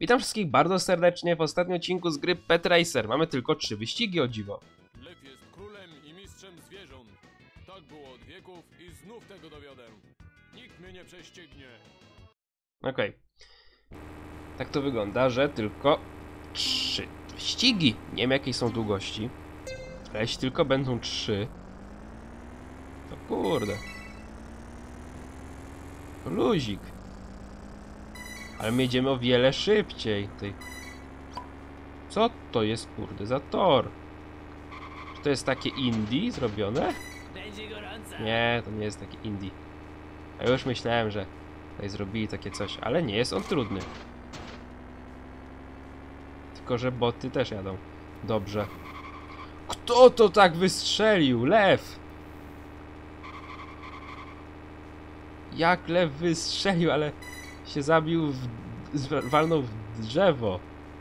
Witam wszystkich bardzo serdecznie w ostatnim odcinku z gry Pet Racer. Mamy tylko 3 wyścigi, o dziwo. Lew jest królem i mistrzem zwierząt. Tak było od wieków i znów tego dowiodę. Nikt mnie nie prześcignie. Okej. Tak to wygląda, że tylko 3 wyścigi. Nie wiem jakiej są długości. Ale jeśli tylko będą 3, to kurde. To luzik. Ale my jedziemy o wiele szybciej. Co to jest kurde za tor? Czy to jest takie indie zrobione? Nie, to nie jest takie indie. Ja już myślałem, że tutaj zrobili takie coś, ale nie jest on trudny. Tylko że boty też jadą. Dobrze. Kto to tak wystrzelił? Lew! Jak lew wystrzelił, ale się zabił, walnął w drzewo.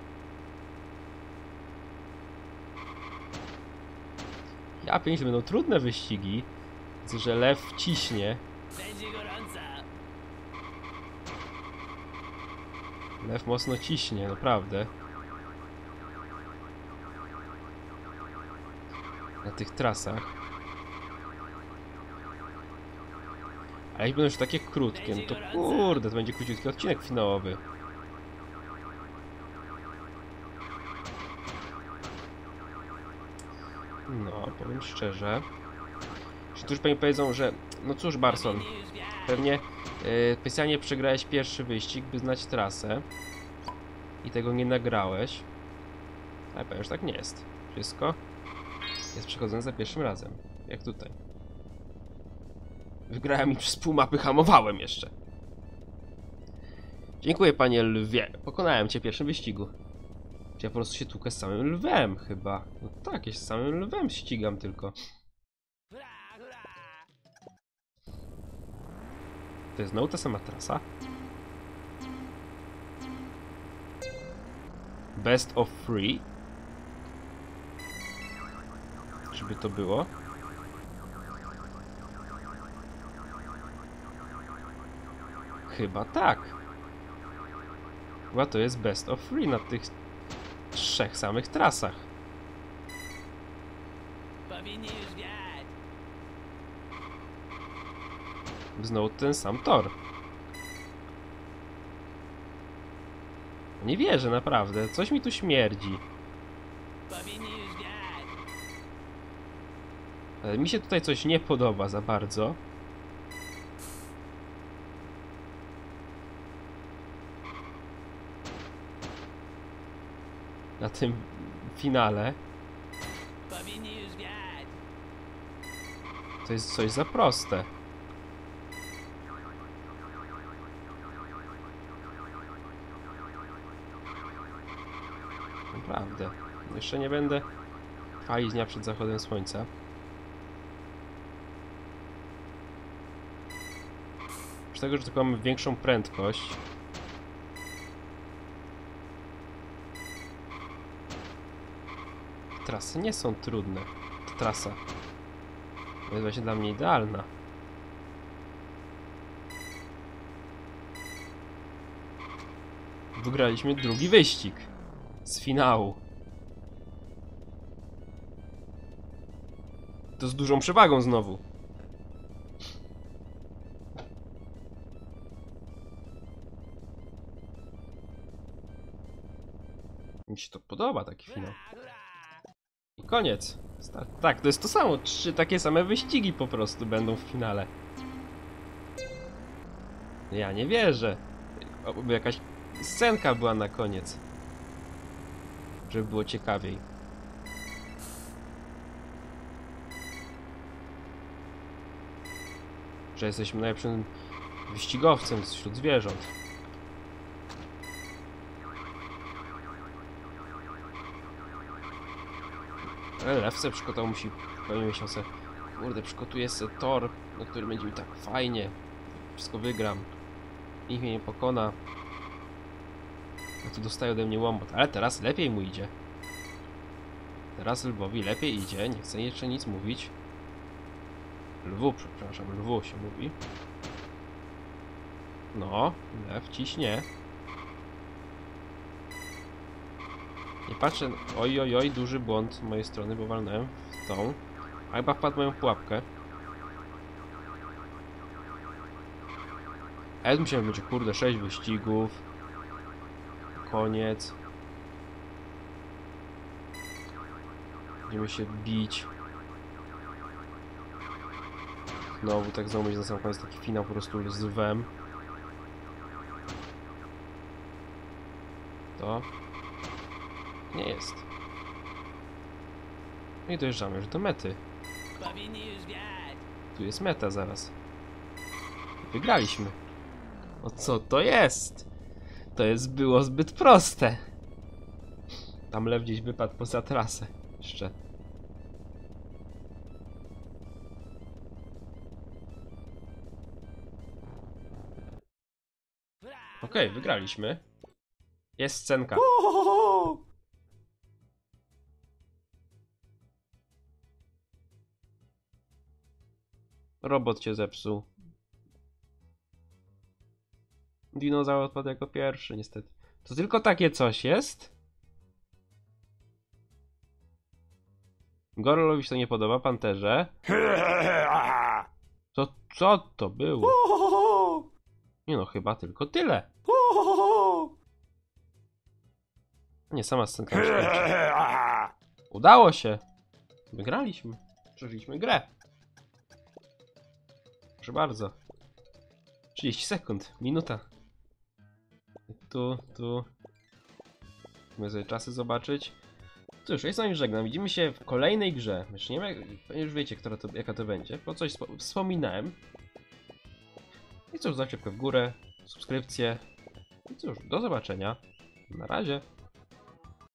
Ja pięć będą trudne wyścigi. Widzę, że lew ciśnie. Lew mocno ciśnie, naprawdę. Na tych trasach. A jeśli będą już takie krótkie, no to kurde, to będzie króciutki odcinek finałowy. No, powiem szczerze. Niektórzy pani powiedzą, że no cóż, Barson, pewnie specjalnie przegrałeś pierwszy wyścig, by znać trasę i tego nie nagrałeś. Ale powiem, że tak nie jest. Wszystko jest przechodzone za pierwszym razem, jak tutaj. Wygrałem i przez pół mapy hamowałem jeszcze. Dziękuję, panie lwie. Pokonałem cię w pierwszym wyścigu. Czy ja po prostu się tłukę z samym lwem chyba? No tak, ja się z samym lwem ścigam tylko. To jest znowu ta sama trasa? Best of 3? Żeby to było? Chyba tak. Chyba to jest best of 3 na tych 3 samych trasach. Znowu ten sam tor. Nie wierzę, naprawdę. Coś mi tu śmierdzi. Ale mi się tutaj coś nie podoba za bardzo. Na tym finale. To jest coś za proste. Naprawdę. Jeszcze nie będę chwalić dnia przed zachodem słońca. Z tego, że tylko mamy większą prędkość. Trasy nie są trudne. Ta trasa jest właśnie dla mnie idealna. Wygraliśmy drugi wyścig z finału. To z dużą przewagą znowu. Mi się to podoba, taki finał. I koniec. Tak, to jest to samo. 3 takie same wyścigi po prostu będą w finale. Ja nie wierzę. Oby jakaś scenka była na koniec. Żeby było ciekawiej. Że jesteśmy najlepszym wyścigowcem wśród zwierząt. Ale lew se przygotował, musi pewnie myślał se, kurde, przygotuję se tor, na który będzie mi tak fajnie. Wszystko wygram. Nikt mnie nie pokona. A tu dostaje ode mnie łomot. Ale teraz lepiej mu idzie. Teraz lwowi lepiej idzie. Nie chcę jeszcze nic mówić. Lwu, przepraszam, lwu się mówi. No, lew ciśnie. I patrzę, oj, oj, oj, duży błąd z mojej strony, bo walnąłem w tą. A chyba wpadł w moją pułapkę. A ja musiałem mieć, kurde, 6 wyścigów. Koniec. Będziemy się bić. Znowu, tak znowu będzie na sam koniec taki finał po prostu z lwem. To nie jest. No i dojeżdżamy już do mety. Tu jest meta zaraz. Wygraliśmy. O co to jest? To jest było zbyt proste. Tam lew gdzieś wypadł poza trasę. Jeszcze. Okej, wygraliśmy. Jest scenka. Robot cię zepsuł. Dinozaur odpadł jako pierwszy, niestety. To tylko takie coś jest? Gorolowi się to nie podoba, Panterze. Co to było? Nie no, chyba tylko tyle. Nie, sama scenka mi się kończy. Udało się. Wygraliśmy. Przeżyliśmy grę. Proszę bardzo. 30 sekund, minuta. Tu. Musimy sobie czasy zobaczyć. Cóż, ja z wami żegnam. Widzimy się w kolejnej grze. Już wiecie, jaka to będzie, bo coś wspominałem. I cóż, zostawcie łapkę w górę, subskrypcję. I cóż, do zobaczenia. Na razie.